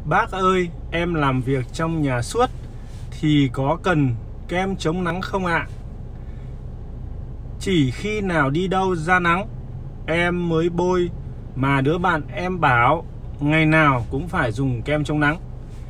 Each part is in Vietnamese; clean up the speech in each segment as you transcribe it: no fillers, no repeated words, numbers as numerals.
Bác ơi, em làm việc trong nhà suốt thì có cần kem chống nắng không ạ? Chỉ khi nào đi đâu ra nắng em mới bôi, mà đứa bạn em bảo ngày nào cũng phải dùng kem chống nắng.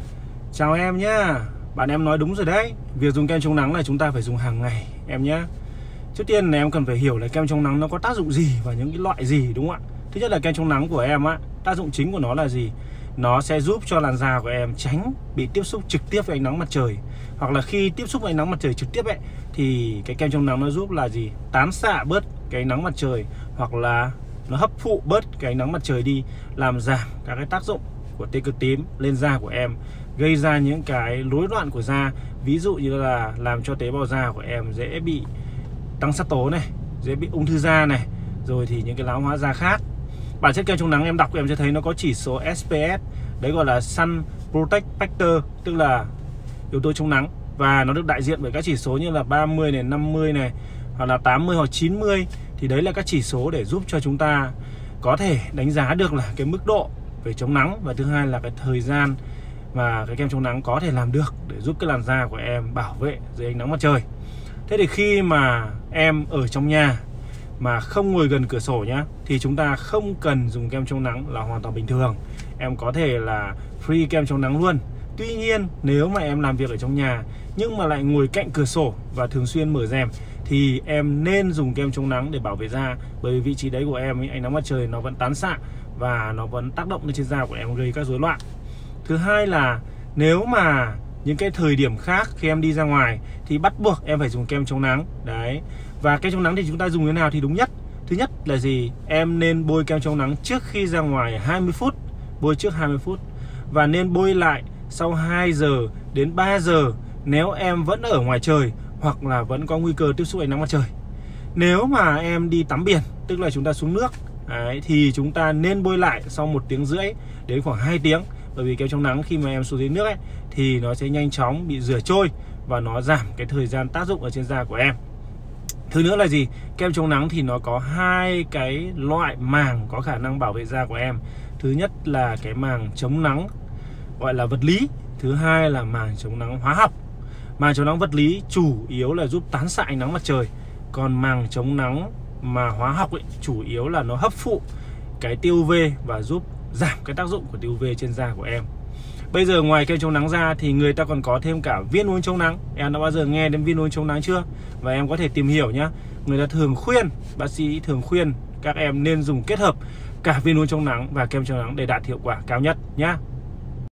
Chào em nhá. Bạn em nói đúng rồi đấy. Việc dùng kem chống nắng là chúng ta phải dùng hàng ngày em nhé. Trước tiên là em cần phải hiểu là kem chống nắng nó có tác dụng gì và những cái loại gì, đúng không ạ? Thứ nhất là kem chống nắng của em á, tác dụng chính của nó là gì? Nó sẽ giúp cho làn da của em tránh bị tiếp xúc trực tiếp với ánh nắng mặt trời. Hoặc là khi tiếp xúc với ánh nắng mặt trời trực tiếp ấy, thì cái kem chống nắng nó giúp là gì? Tán xạ bớt cái ánh nắng mặt trời, hoặc là nó hấp thụ bớt cái ánh nắng mặt trời đi, làm giảm các cái tác dụng của tia cực tím lên da của em, gây ra những cái rối loạn của da. Ví dụ như là làm cho tế bào da của em dễ bị tăng sắc tố này, dễ bị ung thư da này, rồi thì những cái lão hóa da khác. Bản chất kem chống nắng em đọc em sẽ thấy nó có chỉ số SPF, đấy gọi là Sun Protect Factor, tức là yếu tố chống nắng, và nó được đại diện bởi các chỉ số như là 30 này, 50 này, hoặc là 80 hoặc 90. Thì đấy là các chỉ số để giúp cho chúng ta có thể đánh giá được là cái mức độ về chống nắng, và thứ hai là cái thời gian mà cái kem chống nắng có thể làm được để giúp cái làn da của em bảo vệ dưới ánh nắng mặt trời. Thế thì khi mà em ở trong nhà mà không ngồi gần cửa sổ nhá, thì chúng ta không cần dùng kem chống nắng là hoàn toàn bình thường. Em có thể là free kem chống nắng luôn. Tuy nhiên nếu mà em làm việc ở trong nhà nhưng mà lại ngồi cạnh cửa sổ và thường xuyên mở rèm thì em nên dùng kem chống nắng để bảo vệ da. Bởi vì vị trí đấy của em ánh nắng mặt trời nó vẫn tán xạ và nó vẫn tác động lên trên da của em, gây các rối loạn. Thứ hai là nếu mà những cái thời điểm khác khi em đi ra ngoài thì bắt buộc em phải dùng kem chống nắng. Đấy. Và kem chống nắng thì chúng ta dùng thế nào thì đúng nhất? Thứ nhất là gì? Em nên bôi kem chống nắng trước khi ra ngoài 20 phút. Bôi trước 20 phút. Và nên bôi lại sau 2 giờ đến 3 giờ nếu em vẫn ở ngoài trời hoặc là vẫn có nguy cơ tiếp xúc ánh nắng mặt trời. Nếu mà em đi tắm biển, tức là chúng ta xuống nước, đấy, thì chúng ta nên bôi lại sau 1 tiếng rưỡi đến khoảng 2 tiếng. Bởi vì kem chống nắng khi mà em xuống dưới nước ấy, thì nó sẽ nhanh chóng bị rửa trôi và nó giảm cái thời gian tác dụng ở trên da của em. Thứ nữa là gì? Kem chống nắng thì nó có 2 cái loại màng có khả năng bảo vệ da của em. Thứ nhất là cái màng chống nắng gọi là vật lý. Thứ hai là màng chống nắng hóa học. Màng chống nắng vật lý chủ yếu là giúp tán xạ ánh nắng mặt trời. Còn màng chống nắng mà hóa học ấy, chủ yếu là nó hấp thụ cái tia UV và giúp giảm cái tác dụng của tia UV trên da của em. Bây giờ ngoài kem chống nắng ra thì người ta còn có thêm cả viên uống chống nắng. Em đã bao giờ nghe đến viên uống chống nắng chưa? Và em có thể tìm hiểu nhá. Người ta thường khuyên, bác sĩ thường khuyên các em nên dùng kết hợp cả viên uống chống nắng và kem chống nắng để đạt hiệu quả cao nhất nhá.